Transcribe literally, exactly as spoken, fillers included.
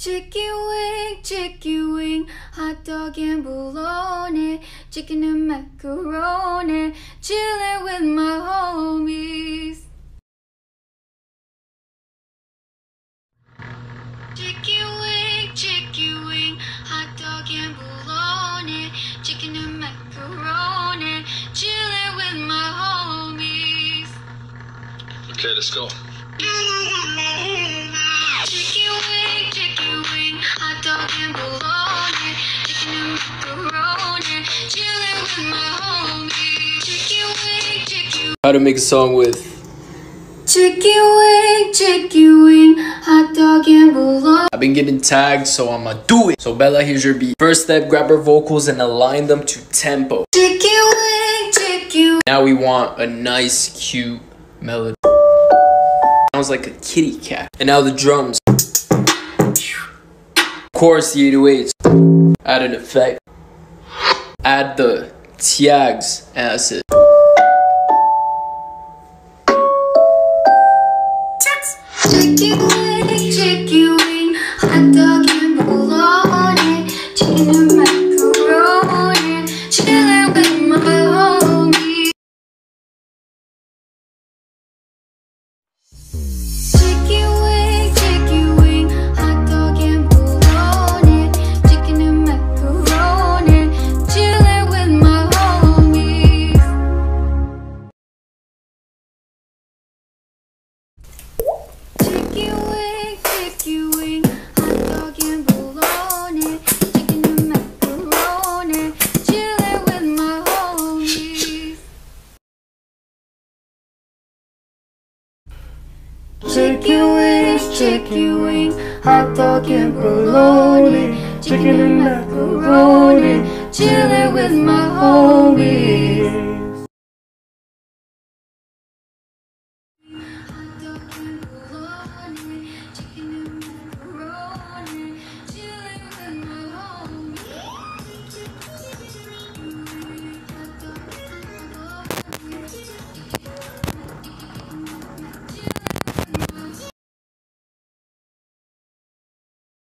Chicken wing, chicken wing, hot dog and bologna, chicken and macaroni, chilling with my homies. Chicken wing, chicken wing, hot dog and bologna, chicken and macaroni, chilling with my homies. Okay, let's go. Chicken wing, chicken wing, hot dog and bologna, chicken and macaroni, chilling with my homies. Chicken wing, chicken. How to make a song with Chicken wing, chicken wing, hot dog and bologna. I've been getting tagged, so I'ma do it. So Bella, here's your beat. First step, grab her vocals and align them to tempo. Chicken wing, chicken. Now we want a nice, cute melody. Sounds like a kitty cat. And now the drums. Of course, the eight oh eights. Add an effect. Add the tags, and that's it. Chicken wing, chicken wing, hot dog and bologna, chicken and macaroni, chilling with my homies. Chicken wing, chicken wing, hot dog and bologna, chicken and macaroni, chilling with my homies. Chicken wing, chicken wing, hot dog and bologna, chicken and macaroni, chilling with my homies. Chicken wings, chicken wing, hot dog and bologna, chicken and macaroni, chilling with my homies.